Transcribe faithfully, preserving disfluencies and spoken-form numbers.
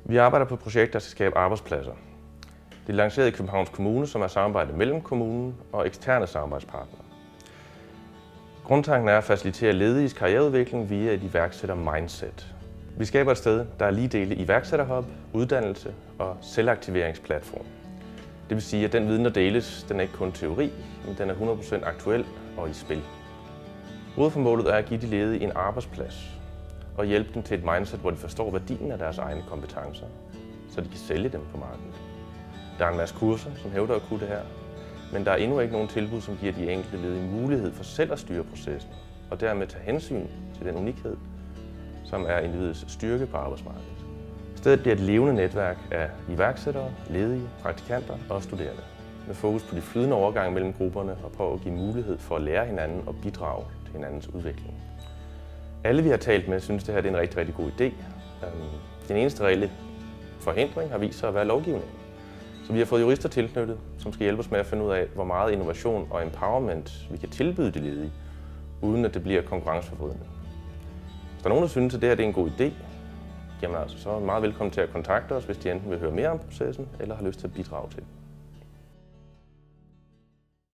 Vi arbejder på et projekt, der skal skabe arbejdspladser. Det er lanceret i Københavns Kommune, som er samarbejde mellem kommunen og eksterne samarbejdspartnere. Grundtanken er at facilitere lediges karriereudvikling via et iværksætter-mindset. Vi skaber et sted, der er lige dele iværksætterhub, uddannelse og selvaktiveringsplatform. Det vil sige, at den viden, der deles, den er ikke kun teori, men den er hundrede procent aktuel og i spil. Hovedformålet er at give de ledige en arbejdsplads og hjælpe dem til et mindset, hvor de forstår værdien af deres egne kompetencer, så de kan sælge dem på markedet. Der er en masse kurser, som hævder at kunne det her, men der er endnu ikke nogen tilbud, som giver de enkelte ledige mulighed for selv at styre processen og dermed tage hensyn til den unikhed, som er individets styrke på arbejdsmarkedet. Stedet bliver et levende netværk af iværksættere, ledige, praktikanter og studerende, med fokus på de flydende overgange mellem grupperne og på at give mulighed for at lære hinanden og bidrage til hinandens udvikling. Alle vi har talt med synes, det her er en rigtig, rigtig god idé. Den eneste reelle forhindring har vist sig at være lovgivningen. Så vi har fået jurister tilknyttet, som skal hjælpe os med at finde ud af, hvor meget innovation og empowerment vi kan tilbyde de ledige, uden at det bliver konkurrenceforvridende. Hvis der er nogen, der synes, at det her er en god idé, jamen altså, så er man meget velkommen til at kontakte os, hvis de enten vil høre mere om processen eller har lyst til at bidrage til det.